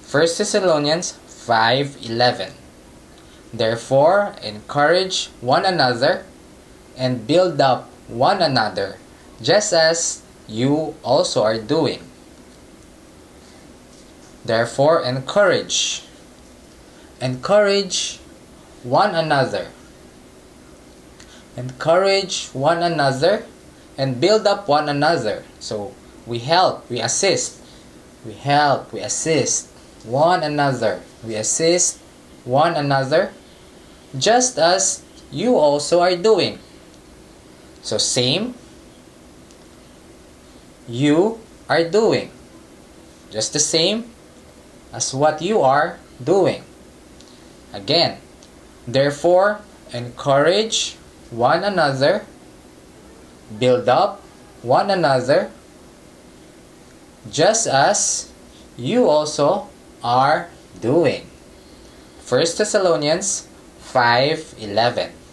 1 Thessalonians 5:11. Therefore, encourage one another and build up one another, just as you also are doing. Therefore, encourage one another. Encourage one another and build up one another. So, we help, we assist. We help, we assist one another. We assist one another, just as you also are doing. So, same, you are doing. Just the same as what you are doing. Again, therefore, encourage one another, build up one another, just as you also are doing. 1 Thessalonians 5:11.